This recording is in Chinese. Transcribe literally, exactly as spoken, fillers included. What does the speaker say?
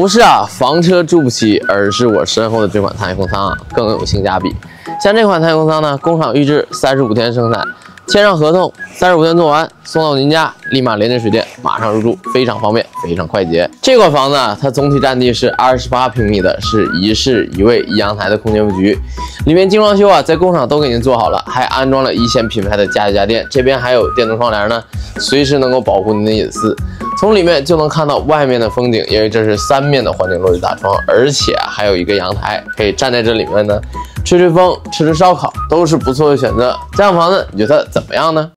不是啊，房车住不起，而是我身后的这款太空舱啊更有性价比。像这款太空舱呢，工厂预制三十五天生产，签上合同，三十五天做完，送到您家，立马连接水电，马上入住，非常方便，非常快捷。这款房子啊，它总体占地是二十八平米的，是一室一卫一阳台的空间布局。里面精装修啊，在工厂都给您做好了，还安装了一线品牌的家具家电，这边还有电动窗帘呢，随时能够保护您的隐私。从里面就能看到外面的风景，因为这是三面的环景落地大窗，而且还有一个阳台，可以站在这里面呢，吹吹风，吃吃烧烤，都是不错的选择。这样房子你觉得怎么样呢？